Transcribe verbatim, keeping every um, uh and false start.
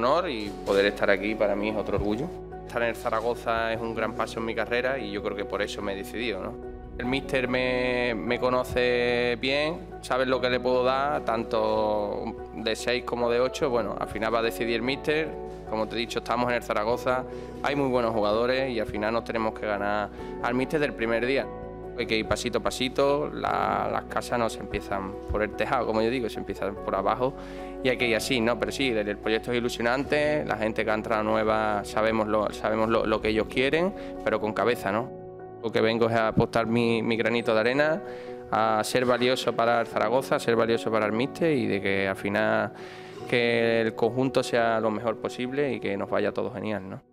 honor y poder estar aquí para mí es otro orgullo. Estar en el Zaragoza es un gran paso en mi carrera y yo creo que por eso me he decidido, ¿no? El míster me, me conoce bien, sabe lo que le puedo dar, tanto de seis como de ocho. Bueno, al final va a decidir el míster. Como te he dicho, estamos en el Zaragoza, hay muy buenos jugadores y al final nos tenemos que ganar al míster del primer día. Hay que ir pasito a pasito, la, las casas no se empiezan por el tejado, como yo digo, se empiezan por abajo y hay que ir así, ¿no? Pero sí, el, el proyecto es ilusionante, la gente que ha entrado nueva sabemos lo, sabemos lo, lo que ellos quieren, pero con cabeza, ¿no? Lo que vengo es a apostar mi, mi granito de arena, a ser valioso para el Zaragoza, a ser valioso para el míster y de que al final que el conjunto sea lo mejor posible y que nos vaya todo genial, ¿no?